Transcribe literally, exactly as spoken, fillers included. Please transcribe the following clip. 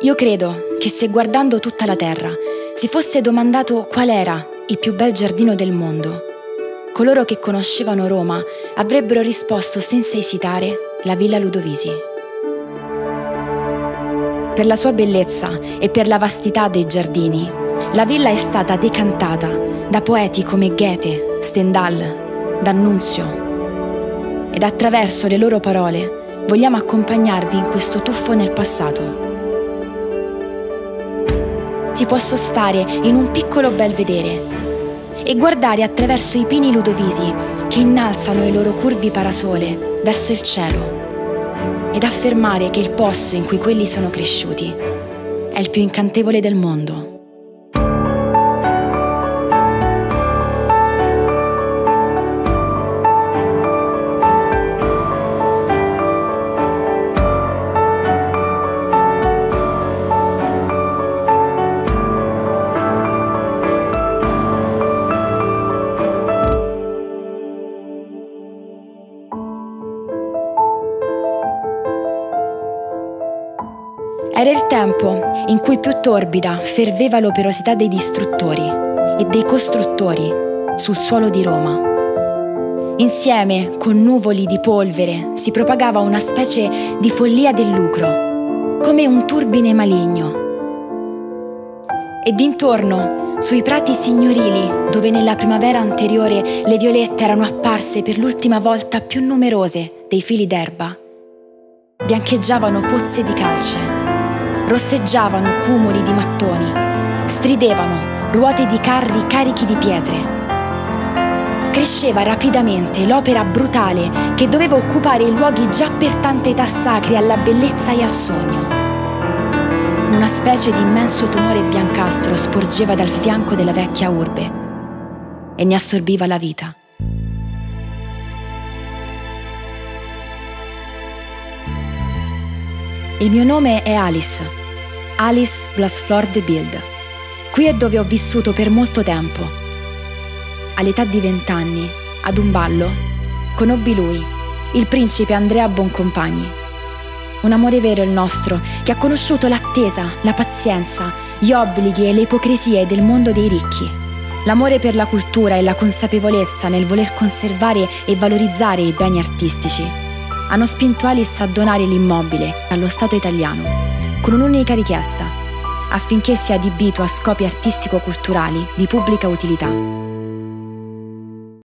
Io credo che se guardando tutta la terra si fosse domandato qual era il più bel giardino del mondo, coloro che conoscevano Roma avrebbero risposto senza esitare la Villa Ludovisi. Per la sua bellezza e per la vastità dei giardini, la villa è stata decantata da poeti come Goethe, Stendhal, D'Annunzio. Ed attraverso le loro parole vogliamo accompagnarvi in questo tuffo nel passato. Si può sostare in un piccolo belvedere e guardare attraverso i pini ludovisi che innalzano i loro curvi parasole verso il cielo ed affermare che il posto in cui quelli sono cresciuti è il più incantevole del mondo. Era il tempo in cui più torbida ferveva l'operosità dei distruttori e dei costruttori sul suolo di Roma. Insieme, con nuvoli di polvere, si propagava una specie di follia del lucro, come un turbine maligno. E d'intorno, sui prati signorili, dove nella primavera anteriore le violette erano apparse per l'ultima volta più numerose dei fili d'erba, biancheggiavano pozze di calce. Rosseggiavano cumuli di mattoni, stridevano ruote di carri carichi di pietre. Cresceva rapidamente l'opera brutale che doveva occupare i luoghi già per tante età sacri alla bellezza e al sogno. Una specie di immenso tumore biancastro sporgeva dal fianco della vecchia urbe e ne assorbiva la vita. Il mio nome è Alice, Alice Blasflor de Bild. Qui è dove ho vissuto per molto tempo. All'età di vent'anni, ad un ballo, conobbi lui, il principe Andrea Boncompagni. Un amore vero il nostro, che ha conosciuto l'attesa, la pazienza, gli obblighi e le ipocrisie del mondo dei ricchi. L'amore per la cultura e la consapevolezza nel voler conservare e valorizzare i beni artistici hanno spinto Alice a donare l'immobile allo Stato italiano, con un'unica richiesta, affinché sia adibito a scopi artistico-culturali di pubblica utilità.